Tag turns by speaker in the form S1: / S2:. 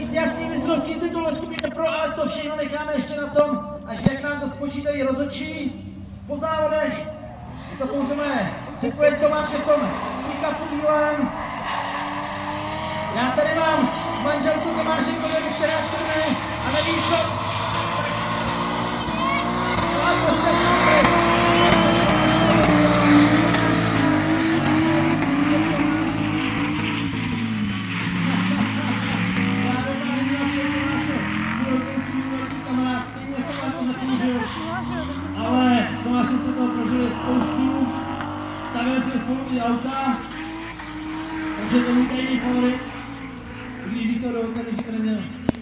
S1: říct jasný mistrovský titul ve skupině pro, ale to všechno necháme ještě na tom, až jak nám to spočítají rozhodčí. Po závodech je to pouze moje předpověď Tomáše v tom pick-upu bílém. Já tady mám manželku Tomáše Kověry, která strne a nevím co. Ale s Tomášem se toho prožili spoustu, stavili jsme spolu i auta, takže to můj tajný favorit, i když bych to do okamžiku neměl.